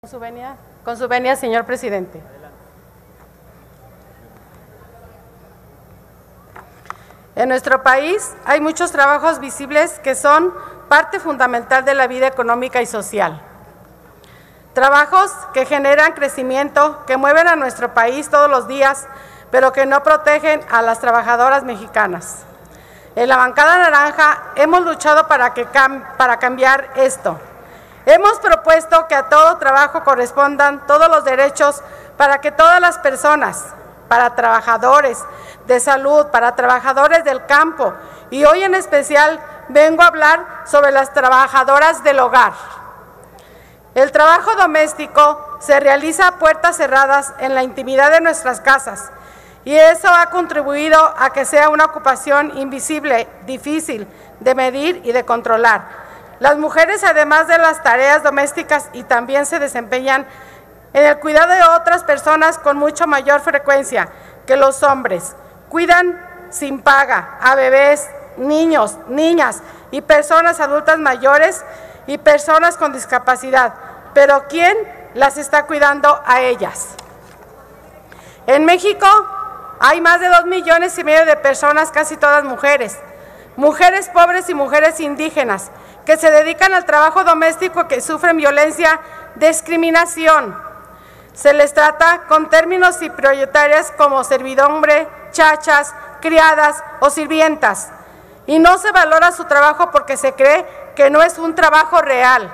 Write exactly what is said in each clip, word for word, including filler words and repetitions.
Con su venia, con su venia, señor presidente. En nuestro país hay muchos trabajos visibles que son parte fundamental de la vida económica y social. Trabajos que generan crecimiento, que mueven a nuestro país todos los días, pero que no protegen a las trabajadoras mexicanas. En la bancada naranja hemos luchado para, que cam para cambiar esto. Hemos propuesto que a todo trabajo correspondan todos los derechos para que todas las personas, para trabajadores de salud, para trabajadores del campo, y hoy en especial vengo a hablar sobre las trabajadoras del hogar. El trabajo doméstico se realiza a puertas cerradas en la intimidad de nuestras casas, y eso ha contribuido a que sea una ocupación invisible, difícil de medir y de controlar. Las mujeres, además de las tareas domésticas, y también se desempeñan en el cuidado de otras personas con mucho mayor frecuencia que los hombres. Cuidan sin paga a bebés, niños, niñas y personas adultas mayores y personas con discapacidad. Pero ¿quién las está cuidando a ellas? En México hay más de dos millones y medio de personas, casi todas mujeres, mujeres pobres y mujeres indígenas, que se dedican al trabajo doméstico, que sufren violencia, discriminación. Se les trata con términos y prioritarias como servidumbre, chachas, criadas o sirvientas. Y no se valora su trabajo porque se cree que no es un trabajo real.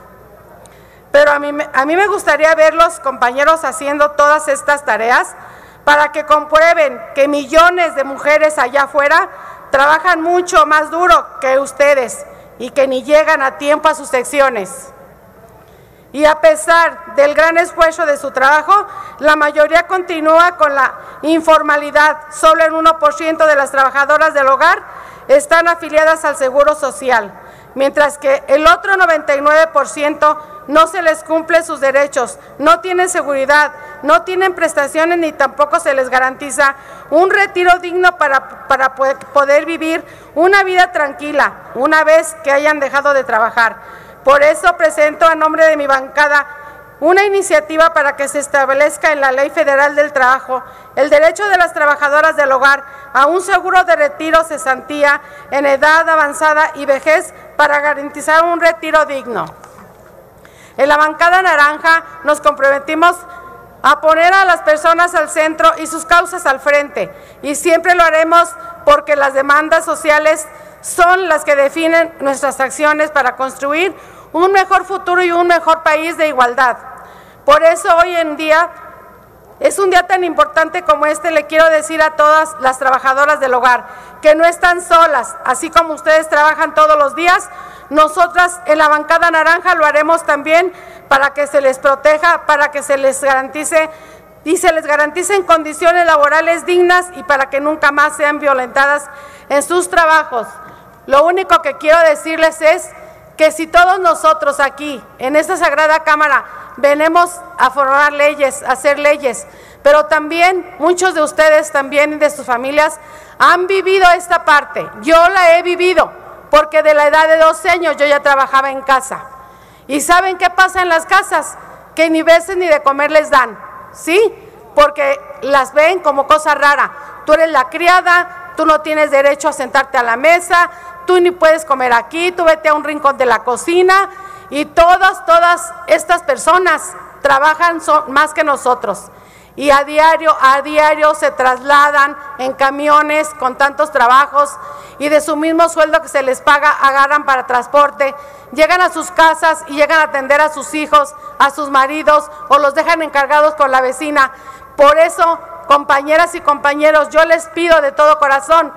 Pero a mí, a mí me gustaría ver los compañeros haciendo todas estas tareas para que comprueben que millones de mujeres allá afuera trabajan mucho más duro que ustedes y que ni llegan a tiempo a sus secciones. Y a pesar del gran esfuerzo de su trabajo, la mayoría continúa con la informalidad. Solo el uno por ciento de las trabajadoras del hogar están afiliadas al Seguro Social, mientras que el otro noventa y nueve por ciento no se les cumple sus derechos, no tienen seguridad, no tienen prestaciones ni tampoco se les garantiza un retiro digno para, para poder vivir una vida tranquila una vez que hayan dejado de trabajar. Por eso presento a nombre de mi bancada una iniciativa para que se establezca en la Ley Federal del Trabajo el derecho de las trabajadoras del hogar a un seguro de retiro cesantía en edad avanzada y vejez para garantizar un retiro digno. En la bancada naranja nos comprometimos a poner a las personas al centro y sus causas al frente, y siempre lo haremos porque las demandas sociales son las que definen nuestras acciones para construir un mejor futuro y un mejor país de igualdad. Por eso hoy en día es un día tan importante como este. Le quiero decir a todas las trabajadoras del hogar que no están solas, así como ustedes trabajan todos los días. Nosotras en la bancada naranja lo haremos también para que se les proteja, para que se les garantice y se les garanticen condiciones laborales dignas y para que nunca más sean violentadas en sus trabajos. Lo único que quiero decirles es que si todos nosotros aquí, en esta Sagrada Cámara, venimos a formar leyes, a hacer leyes, pero también muchos de ustedes también y de sus familias han vivido esta parte. Yo la he vivido, porque de la edad de doce años yo ya trabajaba en casa. ¿Y saben qué pasa en las casas? Que ni veces ni de comer les dan, ¿sí? Porque las ven como cosa rara. Tú eres la criada, tú no tienes derecho a sentarte a la mesa, tú ni puedes comer aquí, tú vete a un rincón de la cocina, y todas, todas estas personas trabajan son, más que nosotros. Y a diario, a diario se trasladan en camiones con tantos trabajos y de su mismo sueldo que se les paga agarran para transporte, llegan a sus casas y llegan a atender a sus hijos, a sus maridos o los dejan encargados con la vecina. Por eso, compañeras y compañeros, yo les pido de todo corazón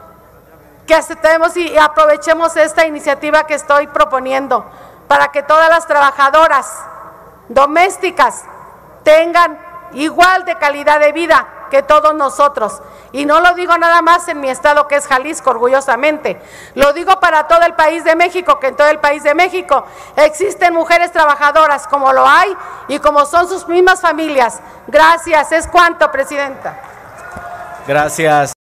que aceptemos y aprovechemos esta iniciativa que estoy proponiendo para que todas las trabajadoras domésticas tengan igual de calidad de vida que todos nosotros. Y no lo digo nada más en mi estado, que es Jalisco, orgullosamente. Lo digo para todo el país de México, que en todo el país de México existen mujeres trabajadoras como lo hay y como son sus mismas familias. Gracias. Es cuanto, presidenta. Gracias.